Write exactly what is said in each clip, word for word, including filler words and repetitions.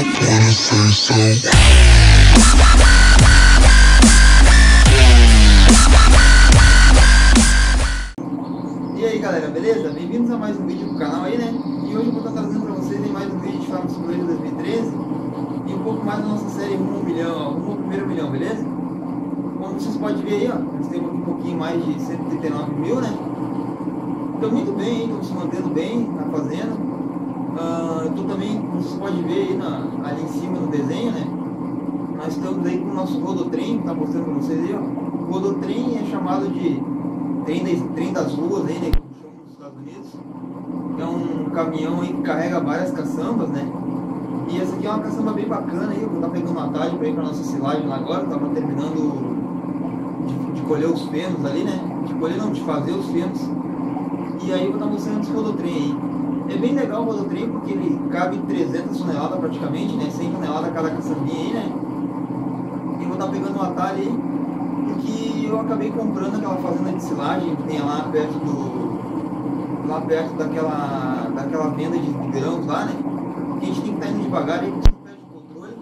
wanna say so. E aí galera, beleza? Bem-vindos a mais um vídeo do canal aí, né? E hoje eu vou estar trazendo para vocês em mais um vídeo de Farm Simulator dois mil e treze e um pouco mais da nossa série Rumo ao Milhão, Rumo ao Primeiro Milhão, beleza? Como vocês podem ver aí, ó, nós temos aqui um pouquinho mais de cento e trinta e nove mil, né? Estão muito bem aí, estão se mantendo bem na fazenda. Uh, eu tô também, como vocês podem ver aí na, ali em cima no desenho, né? Nós estamos aí com o nosso rodotrem, que tá mostrando para vocês aí, ó. O rodotrem é chamado de trem, de, trem das ruas aí, né? Como chamam nos Estados Unidos. É um caminhão aí que carrega várias caçambas, né? E essa aqui é uma caçamba bem bacana aí, eu vou estar pegando uma tarde para ir para nossa silagem lá agora, tava terminando de, de colher os fenos ali, né? De colher não, de fazer os fenos. E aí eu vou estar mostrando esse rodotrem aí. É bem legal o rodotrem porque ele cabe trezentas toneladas praticamente, né? cem toneladas cada caçambinha aí, né? E eu vou estar pegando um atalho aí, porque eu acabei comprando aquela fazenda de silagem que tem lá perto do... lá perto daquela, daquela venda de grãos lá, né? Que a gente tem que estar indo devagar aí, porque não perde o controle.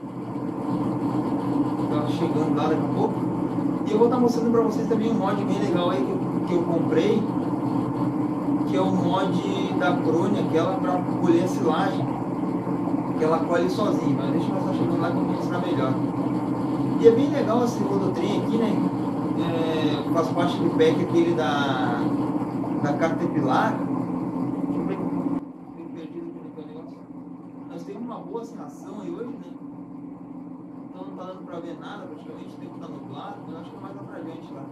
Tá chegando lá daqui a pouco. E eu vou estar mostrando para vocês também um mod bem legal aí que eu, que eu comprei, que é o mod da Crone, aquela para colher a silagem, que ela colhe sozinha, mas deixa eu passar chegando lá que eu vou mostrar melhor. E é bem legal esse rodotrem aqui, né? É, faz parte do pack aquele da, da Caterpillar. Deixa eu ver, fiquei perdido aqui no negócio. Nós temos uma boa ração aí hoje, né? Então não tá dando pra ver nada praticamente, o tempo tá nublado, mas eu acho que é mais lá pra frente lá.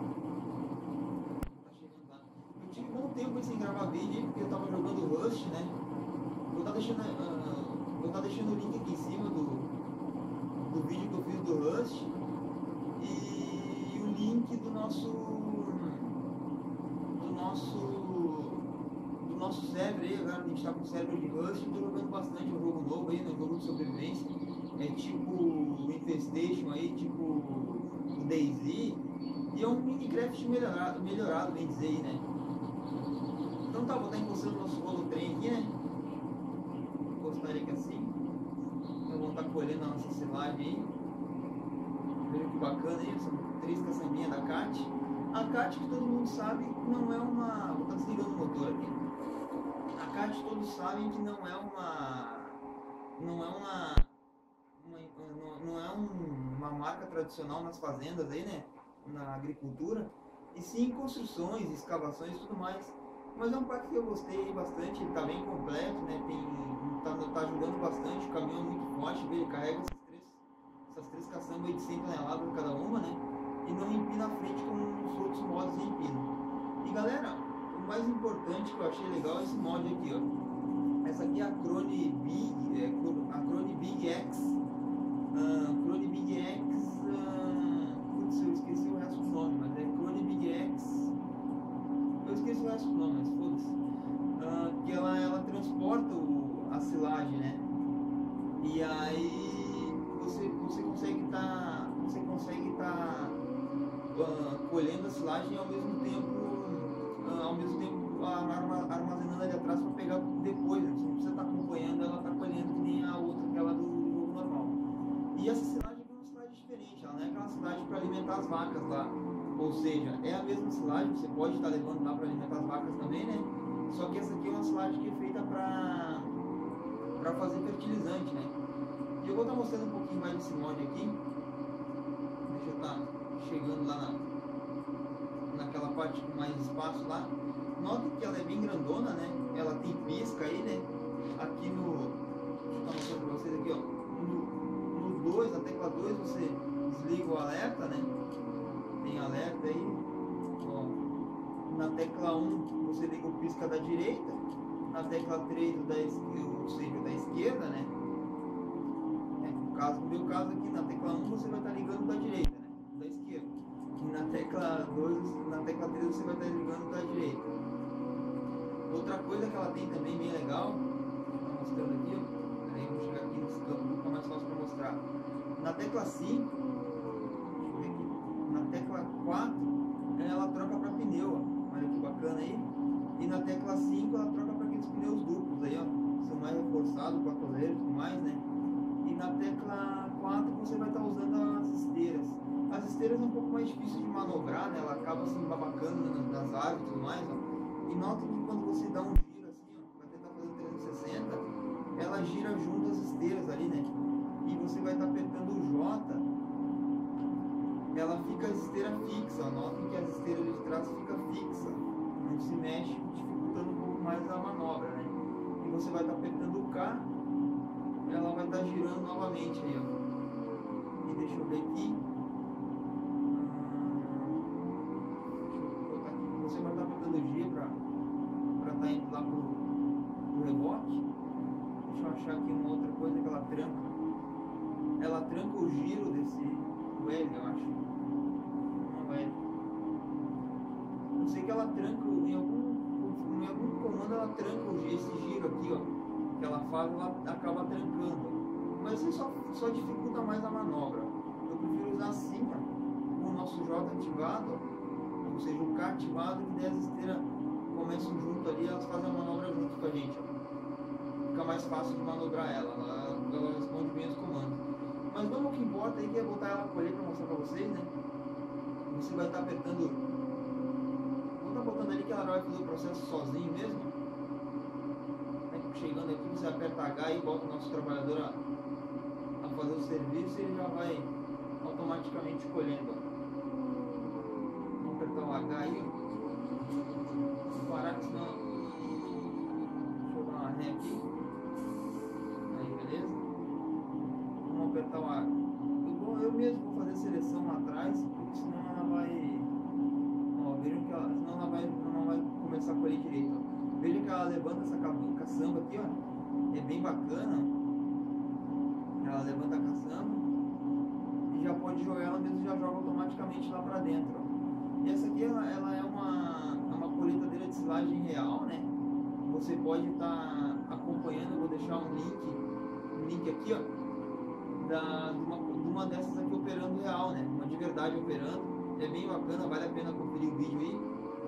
Eu tive bom tempo sem gravar vídeo aí, porque eu tava jogando Rust, né? Vou estar deixando, uh, vou estar deixando o link aqui em cima do, do vídeo que eu fiz do Rust e o link do nosso do nosso do nosso server aí. Agora a gente tá com o server de Rust, eu tô jogando bastante um jogo novo aí, né? Um jogo de sobrevivência, é tipo o Infestation aí, tipo o DayZ, e é um Minecraft melhorado, melhorado bem dizer aí, né? Então tá, vou estar encostando o nosso rodotrem aqui, né? Vou encostar ele aqui assim. Então vamos estar colhendo a nossa silagem aí. Veja que bacana aí, são três caçambinhas da Cat. A Cat, que todo mundo sabe, não é uma... Vou estar desligando o motor aqui. A Cat todos sabem que não é uma... Não é uma... uma não é um, uma marca tradicional nas fazendas aí, né? Na agricultura. E sim em construções, escavações e tudo mais. Mas é um parque que eu gostei bastante, ele tá bem completo, né? Tem, tá, tá ajudando bastante, o caminhão é muito forte, ele carrega essas três, essas três caçambas de cem toneladas cada uma, né? E não empina a frente como os outros modos empinam. E galera, o mais importante que eu achei legal é esse mod aqui, ó. Essa aqui é a Crone Big, é, a Crone Big X. Uh, Crone Big X. Uh, putz, eu esqueci o resto do nome, mas é Crone Big X. Eu esqueci o resto do nome, mas foda-se. Uh, que ela, ela transporta o, a silagem, né? E aí você, você consegue estar você consegue estar uh, colhendo a silagem e ao mesmo tempo uh, ao mesmo tempo armazenando ali atrás para pegar depois, né? Você não precisa estar acompanhando, ela está colhendo que nem a outra, aquela do jogo normal. E essa silagem é uma silagem diferente, ela não é aquela silagem para alimentar as vacas lá. Ou seja, é a mesma silagem, você pode estar levando lá para alimentar as vacas também, né? Só que essa aqui é uma silagem que é feita para para fazer fertilizante, né? E eu vou estar mostrando um pouquinho mais desse mod aqui. Deixa eu estar chegando lá na, naquela parte com mais espaço lá. Note que ela é bem grandona, né? Ela tem pisca aí, né? Aqui no... Deixa eu estar mostrando para vocês aqui, ó. No dois, na tecla dois, você desliga o alerta, né? Tem alerta aí, ó. Na tecla um você liga o pisca da direita, na tecla três o da esquerda, ou seja, da esquerda, né? É, no caso, no meu caso aqui, na tecla um você vai estar ligando da direita, né? Da esquerda. E na tecla dois, na tecla três você vai estar ligando da direita. Outra coisa que ela tem também bem legal, vou mostrando aqui, ó. Peraí, vou chegar aqui nesse campo, fica mais fácil para mostrar. Na tecla cinco, na tecla quatro, ela troca para pneu, ó. Olha que bacana aí. E na tecla cinco ela troca para aqueles pneus duplos aí, ó. São mais reforçados, com a coleira e tudo mais, né? E na tecla quatro você vai estar usando as esteiras. As esteiras é um pouco mais difícil de manobrar, né? Ela acaba se embabacando nas árvores e tudo mais, ó. E nota que quando você dá um giro assim, ó, vai tentar fazer um trezentos e sessenta, ela gira junto as esteiras ali, né? E você vai estar apertando o J, ela fica a esteira fixa. Notem que as esteiras de trás fica fixa, não se mexe, dificultando um pouco mais a manobra, né? E você vai estar apertando o K, ela vai estar girando novamente aí, ó. E deixa eu ver aqui. Você vai estar apertando o G para estar indo lá pro, pro rebote. Deixa eu achar aqui uma outra coisa que ela tranca. Ela tranca o giro desse do L, eu acho. Não é L. Eu sei que ela tranca em algum, em algum comando, ela tranca o, esse giro aqui, ó. Que ela faz, ela acaba trancando. Mas isso só, só dificulta mais a manobra. Eu prefiro usar assim, ó, com o nosso J ativado, ó. Ou seja, o K ativado, que daí as esteiras começam junto ali, elas fazem a manobra junto com a gente, ó. Fica mais fácil de manobrar ela, ela, ela responde bem os comandos. Mas vamos, o que importa aí que é botar ela a colher para mostrar para vocês, né? Você vai estar apertando, vou estar botando ali que ela vai fazer o processo sozinho mesmo. Chegando aqui, você aperta H e bota o nosso trabalhador a, a fazer o serviço e ele já vai automaticamente colhendo, ó. Apertar o H aí, ó. Vou parar que senão. Deixa eu dar uma ré aqui. Aí, beleza? Vamos apertar o H. Eu, eu mesmo vou fazer a seleção lá atrás, porque senão ela vai. Ó, vejam que ela. Senão ela vai, não vai começar a colher direito, ó. Veja que ela levanta essa caçamba aqui, ó. É bem bacana. Ela levanta a caçamba e já pode jogar ela mesmo, já joga automaticamente lá pra dentro, ó. E essa aqui ela, ela é uma, é uma colheitadeira de silagem real, né? Você pode estar tá acompanhando, eu vou deixar um link, um link aqui, ó, da, de, uma, de uma dessas aqui operando real, né? Uma de verdade operando. É bem bacana, vale a pena conferir o vídeo aí.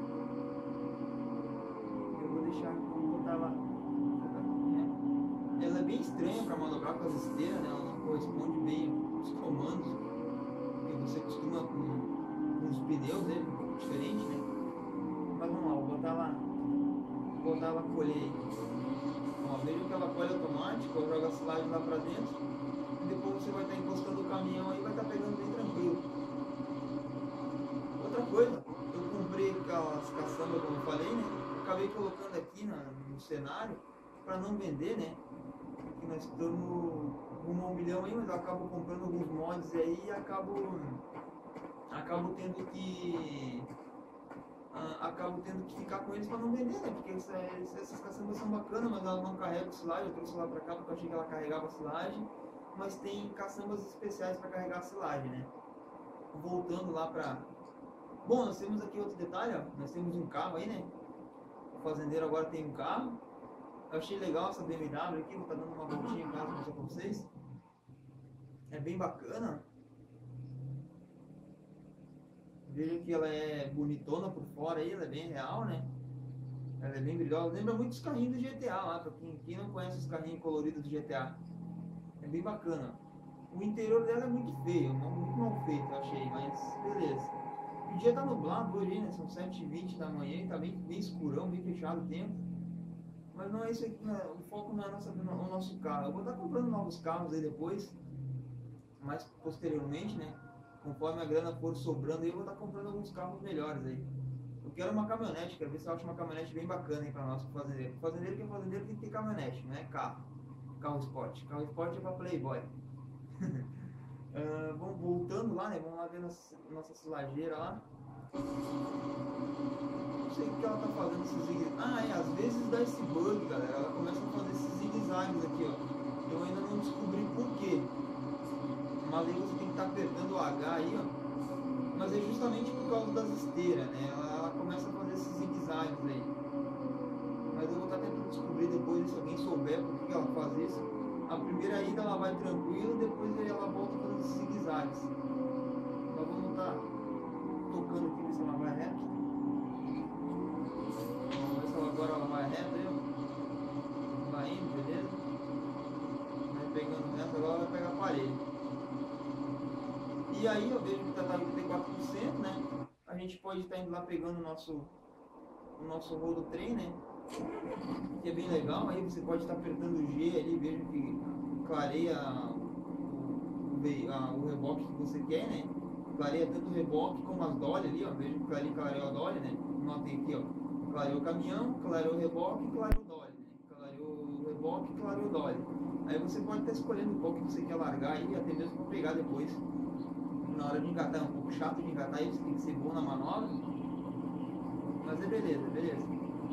Eu vou deixar, vou botar ela. Ela é bem estranha para manobrar com as esteiras, né? Ela não corresponde bem aos comandos que você costuma com os pneus dele, um pouco diferente, né? Mas vamos lá, vou botar ela, vou botar ela colher aí. Ó, veja que ela colhe automático, eu jogo a silagem lá pra dentro e depois você vai estar encostando o caminhão aí e vai estar pegando bem tranquilo. Outra coisa, eu comprei aquelas caçambas, como eu falei, né? Eu acabei colocando aqui na, no cenário para não vender, né? Aqui nós estamos rumo a um milhão aí, mas eu acabo comprando alguns mods aí e acabo acabo tendo que uh, acabo tendo que ficar com eles para não vender, né? Porque essa, essas caçambas são bacanas, mas elas não carregam silagem. Eu trouxe lá para cá porque eu achei que ela carregava silagem, mas tem caçambas especiais para carregar silagem, né? Voltando lá para... Bom, nós temos aqui outro detalhe, ó. Nós temos um carro aí, né? O fazendeiro agora tem um carro. Eu achei legal essa B M W aqui, vou estar dando uma voltinha em casa para mostrar para vocês. É bem bacana. Veja que ela é bonitona por fora aí, ela é bem real, né? Ela é bem brilhosa. Lembra muito os carrinhos do G T A lá, pra quem, quem não conhece os carrinhos coloridos do G T A. É bem bacana. O interior dela é muito feio, muito mal feito, eu achei, mas beleza. O dia tá nublado hoje, né? São sete e vinte da manhã e tá bem, bem escurão, bem fechado o tempo. Mas não é isso aqui, né? O foco não é nossa, o nosso carro. Eu vou estar comprando novos carros aí depois, mais posteriormente, né? Conforme a grana for sobrando, eu vou estar comprando alguns carros melhores aí. Eu quero uma caminhonete, quero ver se eu acho uma caminhonete bem bacana aí para nós, pro fazendeiro. O fazendeiro que é fazendeiro tem que ter caminhonete, não é carro. Carro esporte. Carro esporte é para playboy. uh, vamos voltando lá, né? Vamos lá ver nossa, nossa silageira lá. Não sei o que ela tá fazendo esses zigue. Ah, é, às vezes dá esse bug, galera. Ela começa a fazer esses zigue-zagues aqui, ó. Eu ainda não descobri por quê. Mas aí você tem que estar apertando o H aí, ó. Mas é justamente por causa das esteiras, né? Ela, ela começa a fazer esses zigue-zagues aí. Mas eu vou estar tentando descobrir depois, se alguém souber por que ela faz isso. A primeira ida ela vai tranquilo, depois ela volta fazendo esses zigue-zagues. Nós vamos estar tocando aqui, ver se ela vai reto. Vamos ver se ela agora ela vai reto aí, ó. Vai indo, beleza? Vai pegando reto. agora vai pegar aparelho. E aí eu vejo que está lá oitenta e quatro por cento, né? A gente pode estar indo lá pegando o nosso, o nosso rodo trem, né? Que é bem legal. Aí você pode estar apertando o G ali, vejo que clareia o, o, a, o reboque que você quer, né? Clareia tanto o reboque como as dolly ali, ó. Vejo que ali clareou a dolly, né? Notem aqui, ó. Clareou o caminhão, clareou o reboque e clareou o dolly, né? Clareou o reboque e clareou o dolly. Aí você pode estar escolhendo qual que você quer largar e até mesmo para pegar depois. Na hora de engatar é um pouco chato de engatar, aí você tem que ser bom na manobra. Mas é beleza, beleza.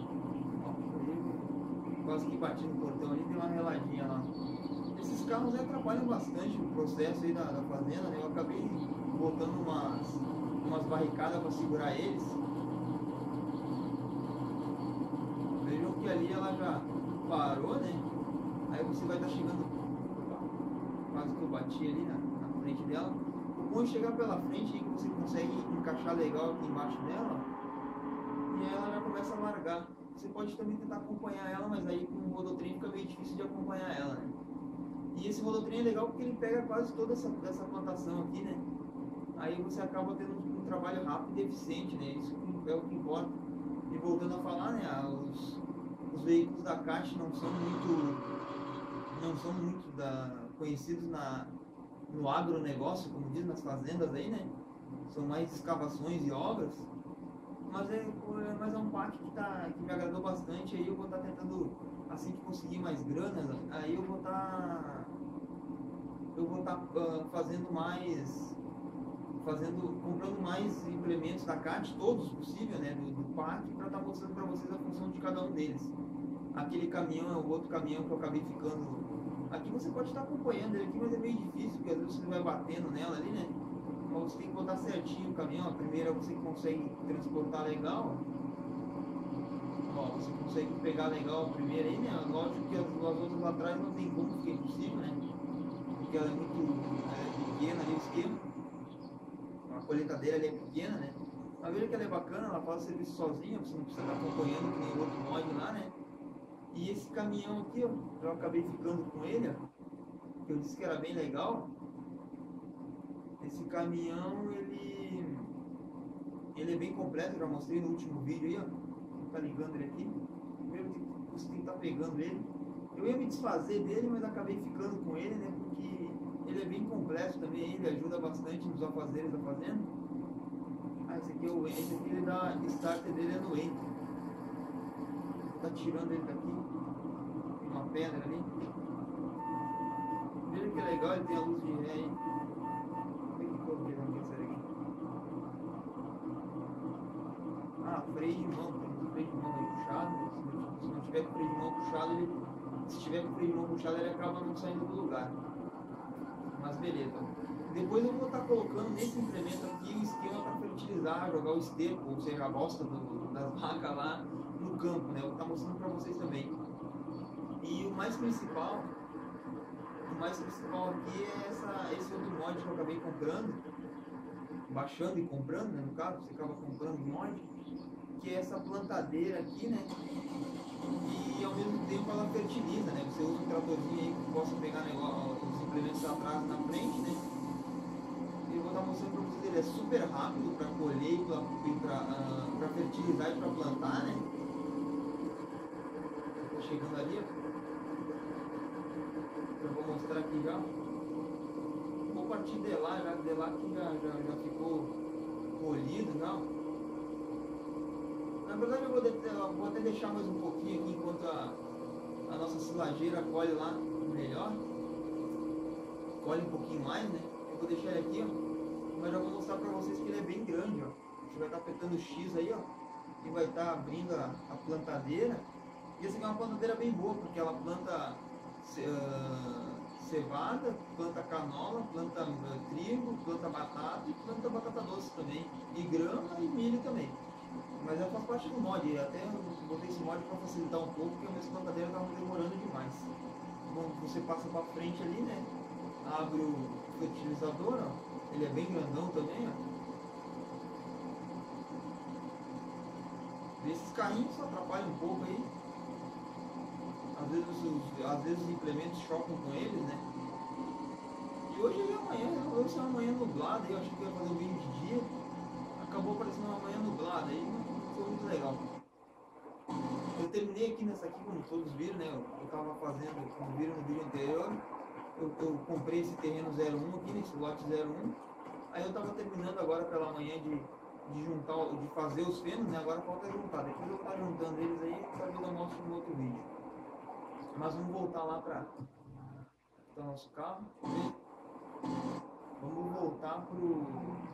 Ó, quase que bati no portão ali, tem uma reladinha lá. Esses carros atrapalham bastante o processo aí da, da fazenda, né? Eu acabei botando umas, umas barricadas para segurar eles. Vejam que ali ela já parou, né? Aí você vai estar chegando, quase que eu bati ali na, na frente dela. Quando chegar pela frente, aí você consegue encaixar legal aqui embaixo dela, e aí ela já começa a largar. Você pode também tentar acompanhar ela, mas aí com o rodotrem fica meio difícil de acompanhar ela, né? E esse rodotrem é legal porque ele pega quase toda essa, essa plantação aqui, né? Aí você acaba tendo um, um trabalho rápido e eficiente, né? Isso é o que importa. E voltando a falar, né? Os, os veículos da Caixa não são muito, não são muito da, conhecidos na no agronegócio, como diz nas fazendas aí, né? São mais escavações e obras, mas é, mas é um parque que, tá, que me agradou bastante. Aí eu vou estar tá tentando, assim que conseguir mais grana, aí eu vou estar tá, eu vou estar tá, uh, fazendo mais, fazendo, comprando mais implementos da C A T, todos possível, né? Do, do parque, para estar tá mostrando para vocês a função de cada um deles. Aquele caminhão é o outro caminhão que eu acabei ficando. Aqui você pode estar acompanhando ele aqui, mas é meio difícil, porque às vezes você vai batendo nela ali, né? Mas você tem que botar certinho o caminhão. A primeira você consegue transportar legal. Ó, você consegue pegar legal a primeira aí, né? Lógico que as, as outras lá atrás não tem como, porque é impossível, né? Porque ela é muito ela é pequena ali o esquema. A colheitadeira ali é pequena, né? Mas veja que ela é bacana, ela faz o serviço sozinha, você não precisa estar acompanhando que nem o outro mod lá, né? E esse caminhão aqui, ó, eu acabei ficando com ele, ó, que eu disse que era bem legal. Esse caminhão, ele, ele é bem completo, já mostrei no último vídeo aí, ó. Tá ligando ele aqui. Primeiro você tem que estar pegando ele. Eu ia me desfazer dele, mas acabei ficando com ele, né? Porque ele é bem completo também, ele ajuda bastante nos afazeres da fazenda. Ah, esse aqui é o esse aqui, ele dá starter dele é no enter. Tá tirando ele daqui. Tem uma pedra ali. Veja que é legal, ele tem a luz de ré aí. Por que que eu vi aqui essa aqui? Ah, freio de mão, tem um freio de mão aí puxado. Se não tiver com o freio de mão puxado, ele. Se tiver com o freio de mão puxado, ele acaba não saindo do lugar. Mas beleza. Depois eu vou estar colocando nesse implemento aqui o esquema para fertilizar, jogar o esterco, ou seja, a bosta do, das vacas lá no campo, né? Eu vou estar mostrando para vocês também. E o mais principal, o mais principal aqui é essa, esse outro mod que eu acabei comprando, baixando e comprando, né? No caso, você acaba comprando o mod, que é essa plantadeira aqui, né? E ao mesmo tempo ela fertiliza, né? Você usa um tratorzinho aí que possa pegar negócio, os implementos atrás na frente, né? E eu vou estar mostrando para vocês, ele é super rápido para colher e para uh, fertilizar e para plantar, né? Tá chegando ali, ó. Eu vou mostrar aqui já. Vou partir de lá, já de lá que já, já, já ficou colhido, não. Na verdade eu vou, de, eu vou até deixar mais um pouquinho aqui enquanto a, a nossa silageira colhe lá melhor. Colhe um pouquinho mais, né? Eu vou deixar ele aqui, ó. Mas já vou mostrar pra vocês que ele é bem grande, ó. Você vai estar apertando o X aí, ó. E vai estar abrindo a, a plantadeira. E essa aqui é uma plantadeira bem boa, porque ela planta uh, cevada, planta canola, planta uh, trigo, planta batata e planta batata doce também. E grama e milho também. Mas ela faz parte do mod, até eu botei esse mod para facilitar um pouco, porque a minha plantadeira estava demorando demais. Bom, você passa para frente ali, né? Abre o fertilizador, ó. Ele é bem grandão também, ó. Esses carrinhos atrapalham um pouco aí. Às vezes os, às vezes os implementos chocam com eles, né? manhã nublada, eu achei que ia fazer o vídeo de dia, acabou aparecendo uma manhã nublada, aí não foi muito legal. Eu terminei aqui nessa aqui, como todos viram, né? Eu tava fazendo, como viram no vídeo anterior, eu, eu comprei esse terreno zero um aqui, nesse lote zero um, aí eu tava terminando agora pela manhã de, de juntar, de fazer os fenos, né? Agora falta juntar, depois eu vou estar juntando eles aí, talvez eu mostro no outro vídeo. Mas vamos voltar lá para o nosso carro. Vamos voltar pro.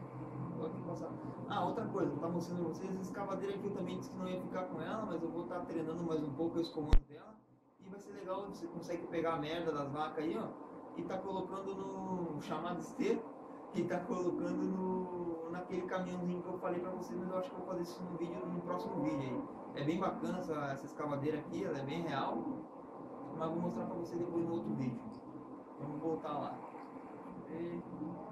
Ah, outra coisa, eu estava mostrando para vocês, essa escavadeira aqui eu também disse que não ia ficar com ela, mas eu vou estar treinando mais um pouco esse comando dela. E vai ser legal, você consegue pegar a merda das vacas aí, ó, e tá colocando no chamado esteiro, e tá colocando no naquele caminhãozinho que eu falei para vocês, mas eu acho que eu vou fazer isso no vídeo, no próximo vídeo aí. É bem bacana essa, essa escavadeira aqui, ela é bem real, mas vou mostrar para vocês depois no outro vídeo. Vamos voltar lá. E...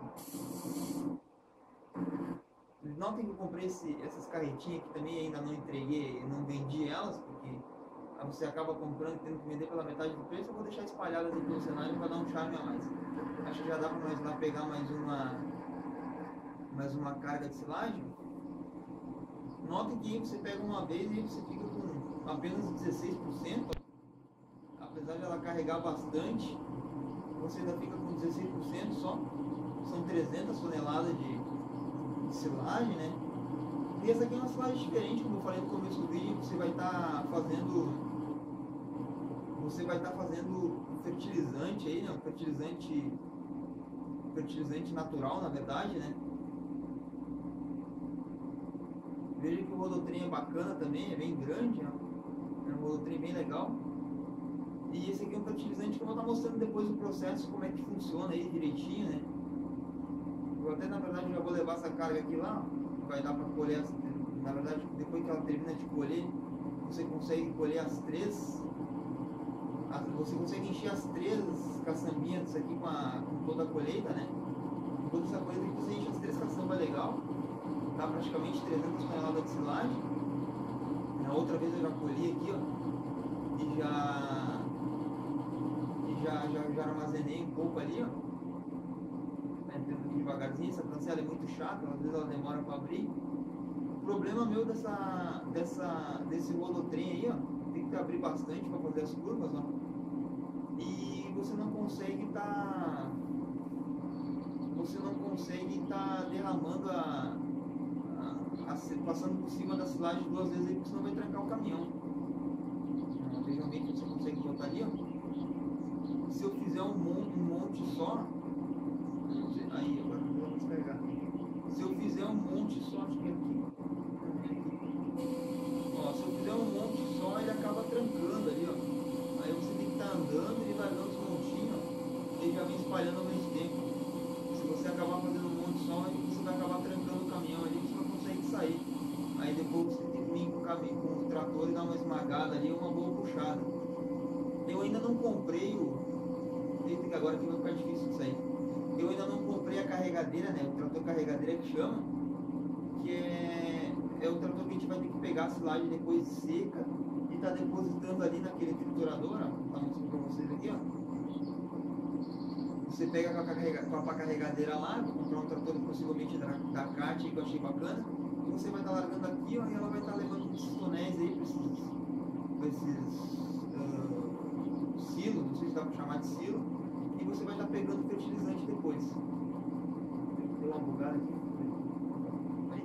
Notem que eu comprei esse, essas carretinhas que também ainda não entreguei, não vendi elas, porque aí você acaba comprando e tendo que vender pela metade do preço. Eu vou deixar espalhadas aqui no cenário para dar um charme a mais. Acho que já dá para nós lá pegar mais uma, mais uma carga de silagem. Notem que você pega uma vez e você fica com apenas dezesseis por cento. Apesar de ela carregar bastante, você ainda fica com dezesseis por cento só. São trezentas toneladas de, de silagem, né? E essa aqui é uma silagem diferente, como eu falei no começo do vídeo. Você vai estar tá fazendo, você vai estar tá fazendo um fertilizante aí, né? Um fertilizante, fertilizante natural, na verdade, né? Veja que o rodotrem é bacana também, é bem grande, né? É um rodotrem bem legal. E esse aqui é um fertilizante que eu vou estar mostrando depois o processo, como é que funciona aí direitinho, né? Eu até, na verdade, já vou levar essa carga aqui lá, vai dar para colher, as, na verdade, depois que ela termina de colher, você consegue colher as três, as, você consegue encher as três caçambinhas disso aqui com, a, com toda a colheita, né? Com toda essa colheita aqui, você enche as três caçambas legal, dá praticamente trezentas toneladas de silagem. Na outra vez eu já colhi aqui, ó, e já... Já, já, já armazenei um pouco ali, ó. Entrando aqui devagarzinho, essa cancela é muito chata, às vezes ela demora para abrir. O problema meu dessa, dessa, desse rodotrem aí, ó, tem que abrir bastante para fazer as curvas, ó. E você não consegue tá, você não consegue tá derramando a, a, a passando por cima da silagem duas vezes aí, porque senão vai trancar o caminhão. Visualmente você consegue botar ali, ó. Se eu fizer um monte, um monte só, aí agora vamos pegar. Se eu fizer um monte só, acho que é aqui, ó, se eu fizer um monte só, ele acaba trancando ali, ó. Aí você tem que estar andando e largando os montinhos, ó, e já vem espalhando ao mesmo tempo. Se você acabar fazendo um monte só, você vai acabar trancando o caminhão ali, você não consegue sair. Aí depois você tem que vir com o, caminho, com o trator e dar uma esmagada ali, uma boa puxada. Eu ainda não comprei o que agora que vai ficar difícil isso aí. Eu ainda não comprei a carregadeira, né? O trator carregadeira que chama, que é, é o trator que a gente vai ter que pegar a silagem depois de seca e tá depositando ali naquele triturador, ó. Tá mostrando pra vocês aqui, ó. Você pega com a, carrega, com a carregadeira lá, vou comprar um trator possivelmente da, da C A T que eu achei bacana, e você vai estar tá largando aqui, ó, e ela vai estar tá levando esses tonéis aí pra esses, pra esses uh, silos, não sei se dá pra chamar de silo. E você vai estar pegando fertilizante depois. Deu uma bugada aqui. Aí.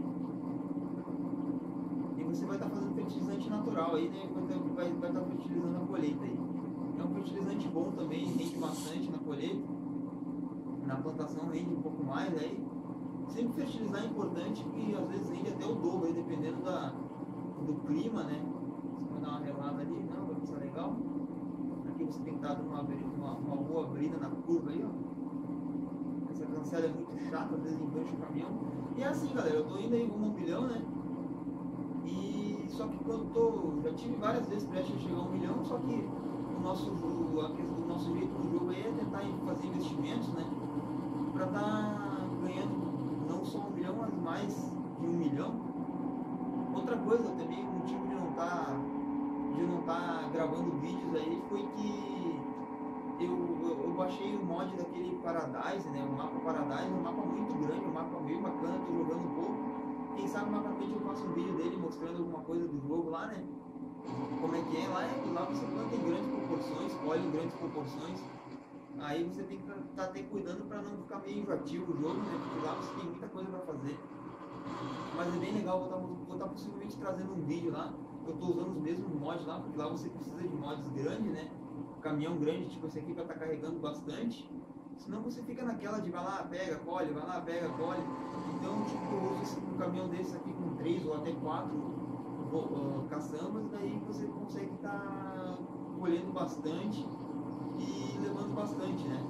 E você vai estar fazendo fertilizante natural aí, né? Vai estar, vai, vai estar fertilizando a colheita aí. É um fertilizante bom também, rende bastante na colheita. Na plantação rende um pouco mais aí. Sempre fertilizar é importante, porque às vezes rende até o dobro aí, dependendo da, do clima, né? Você vai dar uma relada ali, não, vai passar legal. Aqui você tem que estar dando uma, uma, uma boa abrida na curva aí, ó. Essa cancela é muito chata, às vezes engancha o caminhão. E é assim, galera, eu tô indo aí rumo a um milhão, né? E só que quando eu tô. Já tive várias vezes prestes a chegar a um milhão, só que o nosso, o, o nosso jeito no jogo aí é tentar fazer investimentos, né? Pra estar ganhando não só um milhão, mas mais de um milhão. Outra coisa também, o motivo de não estar. de não estar gravando vídeos aí foi que eu, eu, eu baixei o mod daquele Paradise, né? O mapa Paradise, um mapa muito grande, um mapa meio bacana, tô jogando um pouco. Quem sabe mais pra frente eu faço um vídeo dele mostrando alguma coisa do jogo lá, né? Como é que é lá, é, lá você planta em grandes proporções, colhe em grandes proporções. Aí você tem que estar tá até cuidando para não ficar meio enjoativo o jogo, né? Porque lá você tem muita coisa para fazer. Mas é bem legal, vou estar vou tá possivelmente trazendo um vídeo lá. Eu estou usando os mesmos mods lá, porque lá você precisa de mods grandes, né? Caminhão grande, tipo esse aqui, para estar tá carregando bastante. Senão você fica naquela de vai lá, pega, colhe, vai lá, pega, colhe. Então, tipo, eu uso um caminhão desse aqui com três ou até quatro uh, caçambas, daí você consegue estar tá colhendo bastante e levando bastante, né?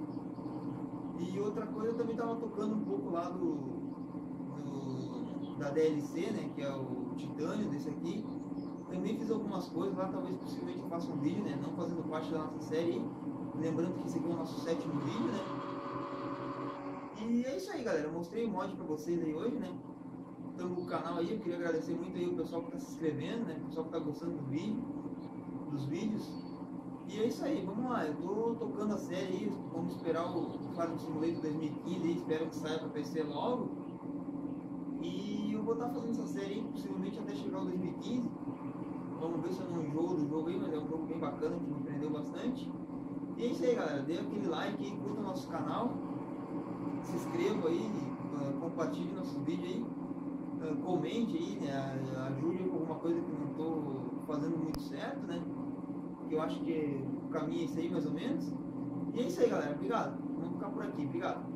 E outra coisa, eu também estava tocando um pouco lá do, do da D L C, né? Que é o titânio desse aqui. Também fiz algumas coisas lá, talvez possivelmente eu faça um vídeo, né? Não fazendo parte da nossa série. Lembrando que esse aqui é o nosso sétimo vídeo, né? E é isso aí, galera. Eu mostrei o mod pra vocês aí hoje, né? Estamos no canal aí. Eu queria agradecer muito aí o pessoal que tá se inscrevendo, né? O pessoal que tá gostando do vídeo, dos vídeos. E é isso aí, vamos lá. Eu tô tocando a série aí. Vamos esperar o Farming Simulator dois mil e quinze aí. Espero que saia pra P C logo. E eu vou estar fazendo essa série aí, possivelmente até chegar o dois mil e quinze. Vamos ver se eu não enjoo do jogo aí, mas é um jogo bem bacana que me prendeu bastante. E é isso aí, galera. Dê aquele like aí, curta o nosso canal, se inscreva aí, uh, compartilhe nossos vídeos aí, uh, comente aí, né? Ajude com alguma coisa que não estou fazendo muito certo, né? Que eu acho que o caminho é esse aí, mais ou menos. E é isso aí, galera. Obrigado. Vamos ficar por aqui. Obrigado.